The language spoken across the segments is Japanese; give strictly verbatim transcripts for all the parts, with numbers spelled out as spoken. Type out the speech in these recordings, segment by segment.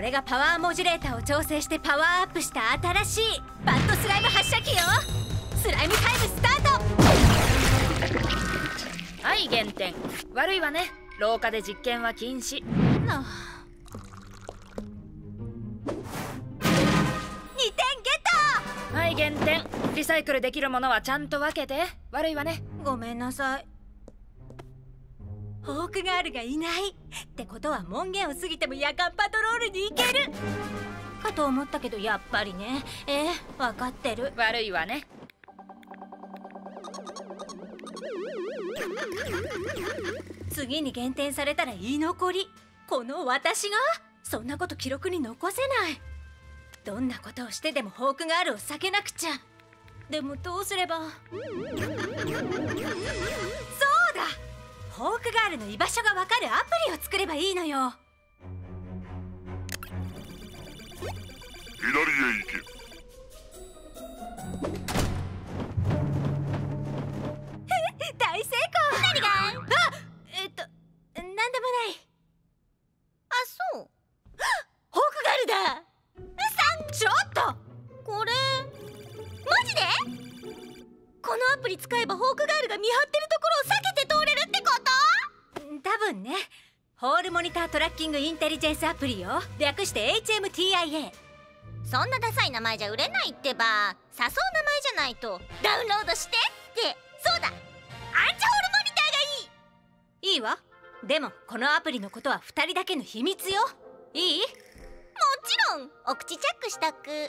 れがパワーモジュレーターを調整してパワーアップした新しいバッドスライム発射機よ。スライムタイムスタート。 はい、減点。悪いわね、廊下で実験は禁止。 なあ、にてんゲット。 はい、減点。リサイクルできるものはちゃんと分けて。悪いわね。 ごめんなさい。ホークガールがいないってことは門限を過ぎても夜間パトロールに行けるかと思ったけど、やっぱりね。ええ、分かってる。 悪いわね。 次に減点されたら居残り。この私がそんなこと記録に残せない。どんなことをしてでもホークガールを避けなくちゃ。でもどうすれば。そうだ、ホークガールの居場所がわかるアプリを作ればいいのよ。 左へ行け。 大成功。何が？あ、えっとなんでもない。 あ、そう。 ホークガールだ。ちょっと、 これマジで？このアプリ使えばホークガールが見張ってるところを避けて通れるってこと？ 多分ね。ホールモニタートラッキングインテリジェンスアプリよ。略して エイチエムティーアイエー。 そんなダサい名前じゃ売れないってば。誘う名前じゃないと。ダウンロードしてって。そうだ、アンチホールモニターがいい。 いいわ。でもこのアプリのことはふたりだけの秘密よ。いい？ もちろん。お口チャックしとく。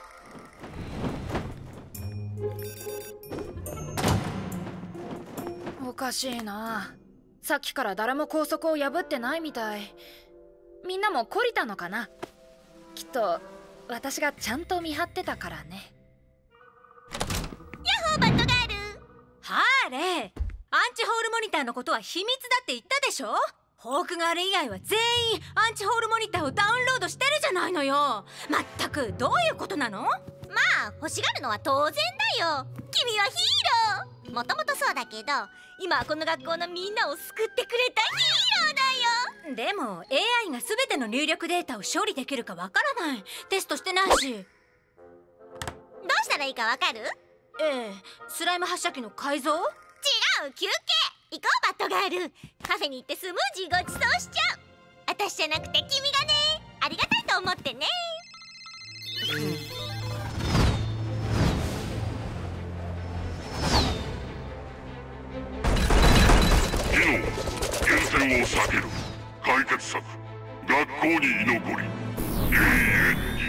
おかしいな。さっきから誰も拘束を破ってないみたい。みんなも懲りたのかな。きっと私がちゃんと見張ってたからね。 ヤッホーバッドガール。 ハーレー、アンチホールモニターのことは秘密だって言ったでしょ。ホークガール以外は全員アンチホールモニターをダウンロードしてるじゃないのよ。まったくどういうことなの？ まあ欲しがるのは当然だよ。君はヒーロー。もともとそうだけど、今はこの学校のみんなを救ってくれたヒーローだよ。 でも エーアイ が全ての入力データを処理できるかわからない。テストしてないし。 どうしたらいいかわかる？ ええ、スライム発射機の改造？ 違う、休憩。行こうバッドガール。カフェに行ってスムージーごちそうしちゃう。私じゃなくて君がね。ありがたいと思ってね。 技能減点を避ける。解決策、学校に居残り永遠に。